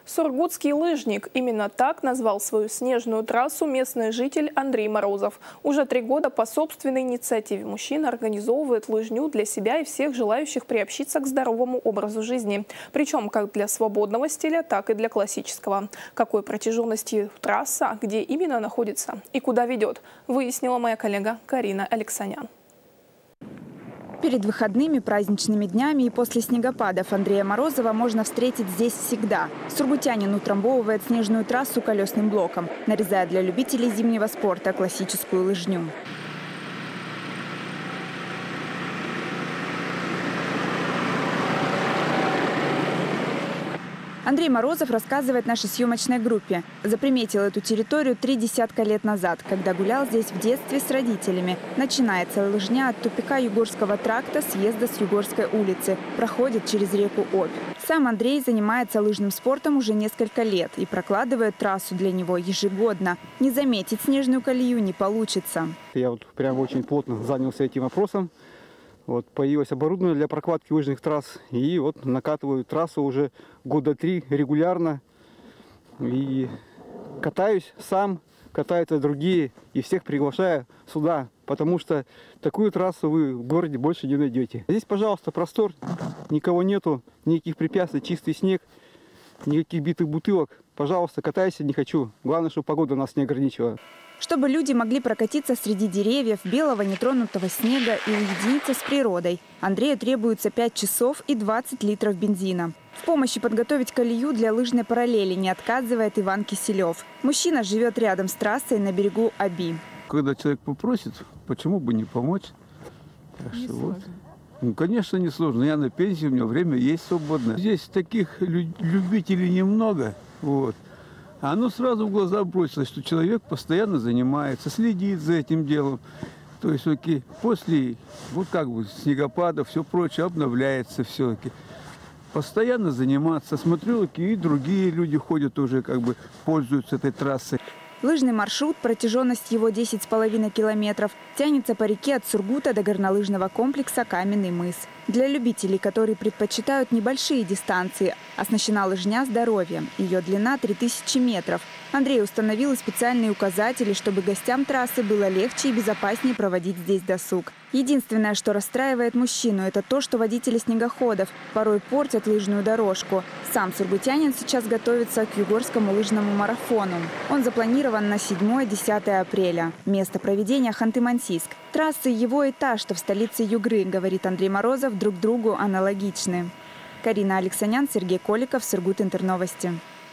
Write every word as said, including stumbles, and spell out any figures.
Сургутский лыжник. Именно так назвал свою снежную трассу местный житель Андрей Морозов. Уже три года по собственной инициативе мужчина организовывает лыжню для себя и всех желающих приобщиться к здоровому образу жизни. Причем как для свободного стиля, так и для классического. Какой протяженности трасса, где именно находится и куда ведет, выяснила моя коллега Карина Алексанян. Перед выходными, праздничными днями и после снегопадов Андрея Морозова можно встретить здесь всегда. Сургутянин утрамбовывает снежную трассу колесным блоком, нарезая для любителей зимнего спорта классическую лыжню. Андрей Морозов рассказывает нашей съемочной группе. Заприметил эту территорию три десятка лет назад, когда гулял здесь в детстве с родителями. Начинается лыжня от тупика Югорского тракта, съезда с Югорской улицы. Проходит через реку Обь. Сам Андрей занимается лыжным спортом уже несколько лет и прокладывает трассу для него ежегодно. Не заметить снежную колею не получится. Я вот прям очень плотно занялся этим вопросом. Вот, появилось оборудование для прокладки лыжных трасс. И вот накатываю трассу уже года три регулярно. И катаюсь сам, катаются другие. И всех приглашаю сюда. Потому что такую трассу вы в городе больше не найдете. Здесь, пожалуйста, простор. Никого нету, никаких препятствий, чистый снег, никаких битых бутылок. Пожалуйста, катайся, не хочу. Главное, чтобы погода нас не ограничивала. Чтобы люди могли прокатиться среди деревьев, белого нетронутого снега и уединиться с природой, Андрею требуется пять часов и двадцать литров бензина. В помощи подготовить колею для лыжной параллели не отказывает Иван Киселев. Мужчина живет рядом с трассой на берегу Оби. Когда человек попросит, почему бы не помочь? Так что вот. Ну, конечно, не сложно. Я на пенсии, у меня время есть свободное. Здесь таких любителей немного. Вот. А оно сразу в глаза бросилось, что человек постоянно занимается, следит за этим делом. То есть окей, после вот как бы снегопада, все прочее обновляется все-таки. Постоянно заниматься. Смотрю, и другие люди ходят уже, как бы пользуются этой трассой. Лыжный маршрут, протяженность его десять с половиной километров, тянется по реке от Сургута до горнолыжного комплекса «Каменный мыс». Для любителей, которые предпочитают небольшие дистанции, оснащена лыжня «Здоровье». Ее длина три тысячи метров. Андрей установил специальные указатели, чтобы гостям трассы было легче и безопаснее проводить здесь досуг. Единственное, что расстраивает мужчину, это то, что водители снегоходов порой портят лыжную дорожку. Сам сургутянин сейчас готовится к Югорскому лыжному марафону. Он запланирован на седьмое-десятое апреля. Место проведения – Ханты-Мансийск. Трассы его и та, что в столице Югры, говорит Андрей Морозов, друг другу аналогичны. Карина Алексанян, Сергей Коликов, Сургут Интерновости.